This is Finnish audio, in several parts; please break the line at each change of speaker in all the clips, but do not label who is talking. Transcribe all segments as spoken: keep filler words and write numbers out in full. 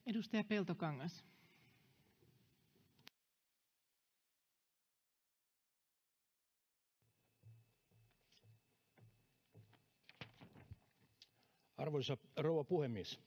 Edustaja Peltokangas.
Arvoisa rouva puhemies!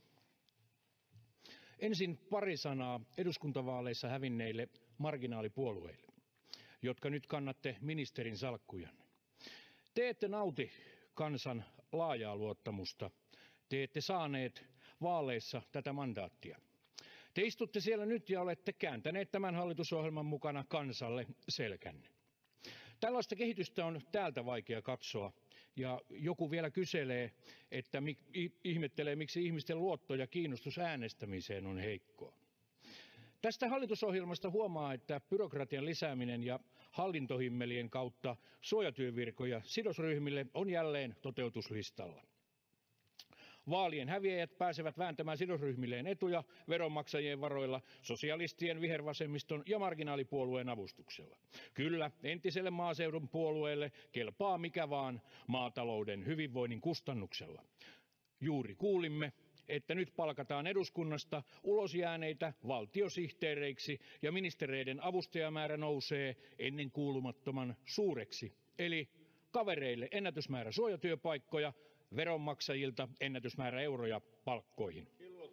Ensin pari sanaa eduskuntavaaleissa hävinneille marginaalipuolueille, jotka nyt kannatte ministerin salkkujanne. Te ette nauti kansan laajaa luottamusta. Te ette saaneet vaaleissa tätä mandaattia. Te istutte siellä nyt ja olette kääntäneet tämän hallitusohjelman mukana kansalle selkänne. Tällaista kehitystä on täältä vaikea katsoa, ja joku vielä kyselee, että mi- ihmettelee, miksi ihmisten luotto ja kiinnostus äänestämiseen on heikkoa. Tästä hallitusohjelmasta huomaa, että byrokratian lisääminen ja hallintohimmelien kautta suojatyövirkoja sidosryhmille on jälleen toteutuslistalla. Vaalien häviäjät pääsevät vääntämään sidosryhmilleen etuja veronmaksajien varoilla sosialistien, vihervasemmiston ja marginaalipuolueen avustuksella. Kyllä, entiselle maaseudun puolueelle kelpaa mikä vaan maatalouden hyvinvoinnin kustannuksella. Juuri kuulimme, että nyt palkataan eduskunnasta ulosjääneitä valtiosihteereiksi ja ministereiden avustajamäärä nousee ennenkuulumattoman suureksi. Eli kavereille ennätysmäärä suojatyöpaikkoja, veronmaksajilta ennätysmäärä euroja palkkoihin.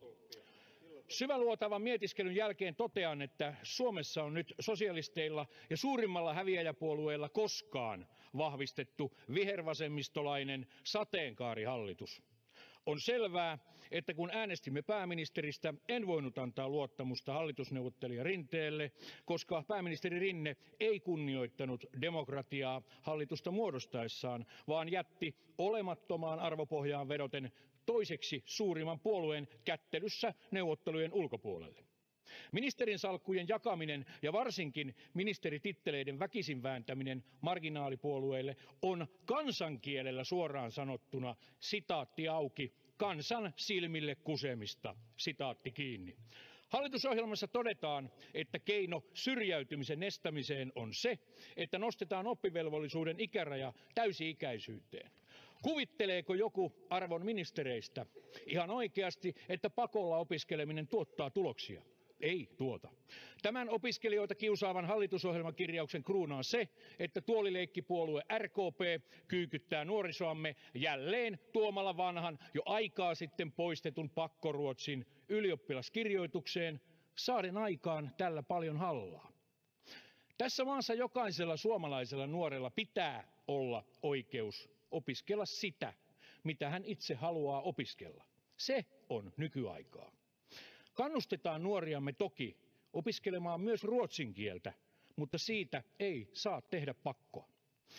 Syväluotavan mietiskelyn jälkeen totean, että Suomessa on nyt sosialisteilla ja suurimmalla häviäjäpuolueella koskaan vahvistettu vihervasemmistolainen sateenkaarihallitus. On selvää, että kun äänestimme pääministeristä, en voinut antaa luottamusta hallitusneuvottelija Rinteelle, koska pääministeri Rinne ei kunnioittanut demokratiaa hallitusta muodostaessaan, vaan jätti olemattomaan arvopohjaan vedoten toiseksi suurimman puolueen kättelyssä neuvottelujen ulkopuolelle. Ministerin salkkujen jakaminen ja varsinkin ministerititteleiden väkisin vääntäminen marginaalipuolueille on kansankielellä suoraan sanottuna, sitaatti auki, kansan silmille kusemista, sitaatti kiinni. Hallitusohjelmassa todetaan, että keino syrjäytymisen estämiseen on se, että nostetaan oppivelvollisuuden ikäraja täysi-ikäisyyteen. Kuvitteleeko joku arvon ministereistä ihan oikeasti, että pakolla opiskeleminen tuottaa tuloksia? Ei tuota. Tämän opiskelijoita kiusaavan hallitusohjelmakirjauksen kruunaa se, että tuolileikkipuolue R K P kyykyttää nuorisoamme jälleen tuomalla vanhan jo aikaa sitten poistetun pakkoruotsin ylioppilaskirjoitukseen saaden aikaan tällä paljon hallaa. Tässä maassa jokaisella suomalaisella nuorella pitää olla oikeus opiskella sitä, mitä hän itse haluaa opiskella. Se on nykyaikaa. Kannustetaan nuoriamme toki opiskelemaan myös ruotsin kieltä, mutta siitä ei saa tehdä pakkoa.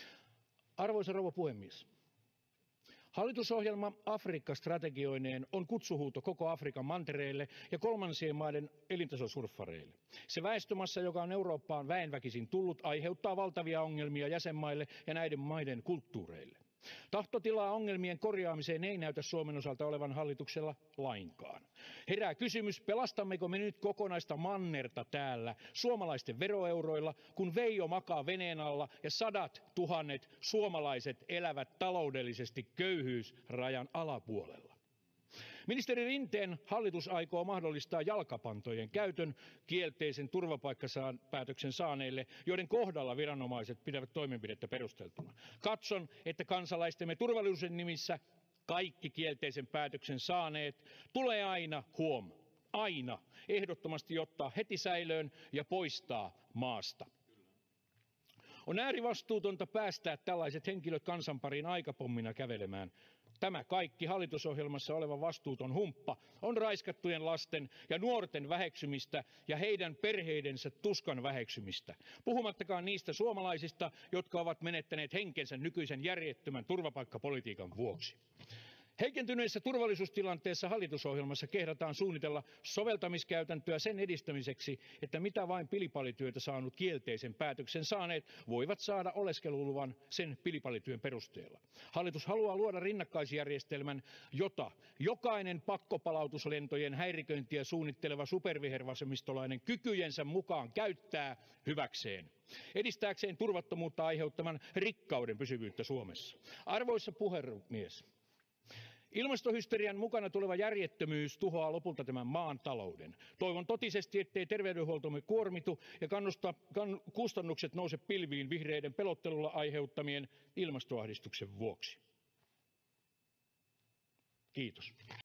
Arvoisa rouva puhemies! Hallitusohjelma Afrikka-strategioineen on kutsuhuuto koko Afrikan mantereelle ja kolmansien maiden elintasosurffareille. Se väestömassa, joka on Eurooppaan väenväkisin tullut, aiheuttaa valtavia ongelmia jäsenmaille ja näiden maiden kulttuureille. Tahtotilaa ongelmien korjaamiseen ei näytä Suomen osalta olevan hallituksella lainkaan. Herää kysymys, pelastammeko me nyt kokonaista mannerta täällä suomalaisten veroeuroilla, kun Veijo makaa veneen alla ja sadat tuhannet suomalaiset elävät taloudellisesti köyhyysrajan alapuolella. Ministeri Rinteen hallitus aikoo mahdollistaa jalkapantojen käytön kielteisen turvapaikkapäätöksen saaneille, joiden kohdalla viranomaiset pitävät toimenpidettä perusteltuna. Katson, että kansalaistemme turvallisuuden nimissä kaikki kielteisen päätöksen saaneet tulee aina, huom, aina, ehdottomasti ottaa heti säilöön ja poistaa maasta. On äärivastuutonta päästää tällaiset henkilöt kansan pariin aikapommina kävelemään. Tämä kaikki hallitusohjelmassa oleva vastuuton humppa on raiskattujen lasten ja nuorten väheksymistä ja heidän perheidensä tuskan väheksymistä, puhumattakaan niistä suomalaisista, jotka ovat menettäneet henkensä nykyisen järjettömän turvapaikkapolitiikan vuoksi. Heikentyneessä turvallisuustilanteessa hallitusohjelmassa kehdataan suunnitella soveltamiskäytäntöä sen edistämiseksi, että mitä vain pilipalityötä saanut kielteisen päätöksen saaneet voivat saada oleskeluluvan sen pilipalityön perusteella. Hallitus haluaa luoda rinnakkaisjärjestelmän, jota jokainen pakkopalautuslentojen häiriköintiä suunnitteleva supervihervasemmistolainen kykyjensä mukaan käyttää hyväkseen, edistääkseen turvattomuutta aiheuttaman rikkauden pysyvyyttä Suomessa. Arvoisa puhemies! Ilmastohysterian mukana tuleva järjettömyys tuhoaa lopulta tämän maan talouden. Toivon totisesti, ettei terveydenhuoltomme kuormitu ja kannusta, kan, kustannukset nouse pilviin vihreiden pelottelulla aiheuttamien ilmastoahdistuksen vuoksi. Kiitos.